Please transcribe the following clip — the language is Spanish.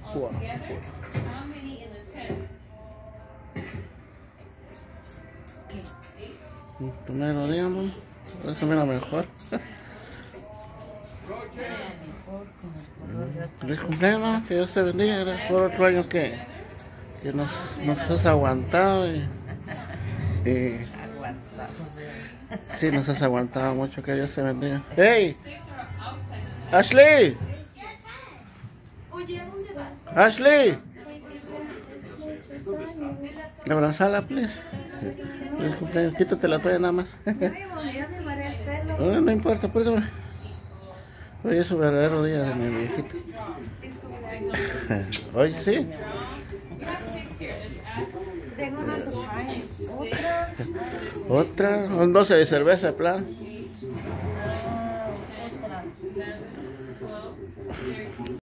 Wow. Primero día, amor. Eso mira mejor. Feliz cumpleaños, que Dios te bendiga. Gracias por otro año que nos has aguantado y sí, nos has aguantado mucho. Que Dios te bendiga. ¡Hey! ¡Ashley! ¡Ashley! Abrazala, please. Feliz cumpleaños. Quítate la toalla nada más. No importa, pues. Hoy es su verdadero día de mi viejita. Hoy sí. Tengo una sorpresa. Otra. Un 12 de cerveza, plan.